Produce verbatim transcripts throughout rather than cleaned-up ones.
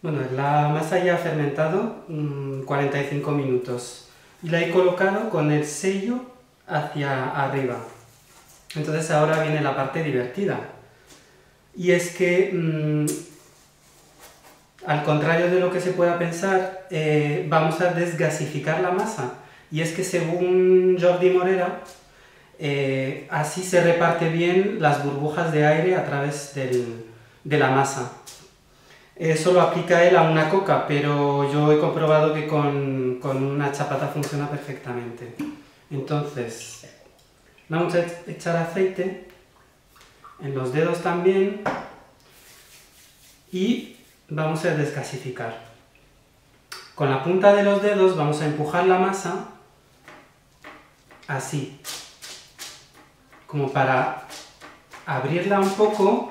Bueno, la masa ya ha fermentado mmm, cuarenta y cinco minutos y la he colocado con el sello hacia arriba. Entonces ahora viene la parte divertida. Y es que, mmm, al contrario de lo que se pueda pensar, eh, vamos a desgasificar la masa. Y es que según Jordi Morera, eh, así se reparte bien las burbujas de aire a través del, de la masa. Eso lo aplica él a una coca, pero yo he comprobado que con, con una chapata funciona perfectamente. Entonces, vamos a echar aceite en los dedos también y vamos a desgasificar. Con la punta de los dedos vamos a empujar la masa así, como para abrirla un poco.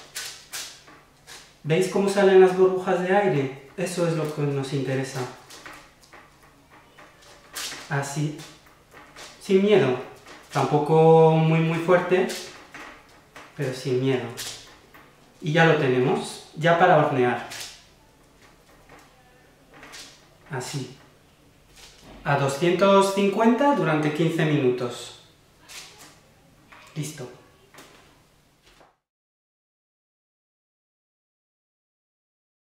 ¿Veis cómo salen las burbujas de aire? Eso es lo que nos interesa. Así, sin miedo. Tampoco muy muy fuerte, pero sin miedo. Y ya lo tenemos, ya para hornear. Así. A doscientos cincuenta durante quince minutos. Listo.